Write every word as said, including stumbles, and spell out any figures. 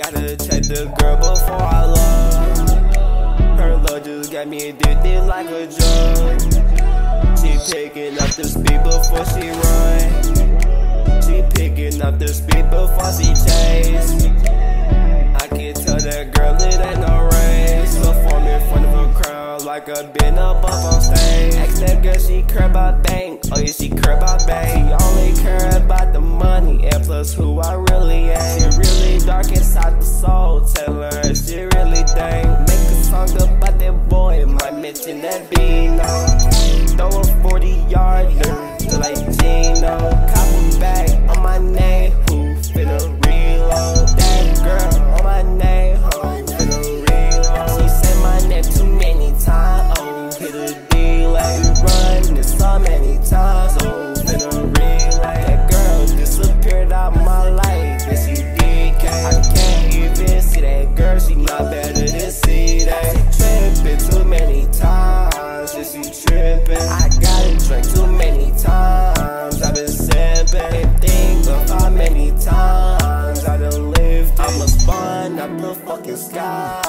Gotta check the girl before I love. Her love just got me addicted like a drug. She picking up the speed before she run. She picking up the speed before she chase. I can tell that girl it ain't no race. Perform in front of a crowd like a been up up on stage. Ask that girl she care about bank. Oh yeah, she care about bank. She only care about the money and plus who I really am. She really dark inside the soul. Tell her she really dang. Make a song about that boy, might mention that Bino. Throw a forty yarder like Gino. Cop a bag on my name, who finna reload? That girl on my name, who finna reload? She said my name too many times, oh, hit a delay. Run this so many times, oh, finna relay. That girl disappeared out my life, and she D K. I can't even see that girl, she not better than C that. She trippin' too many times, and she trippin'. I gotta drink too many times, I've been sippin'. And think of how many times I done lived it. I'm a spawn up the fucking sky.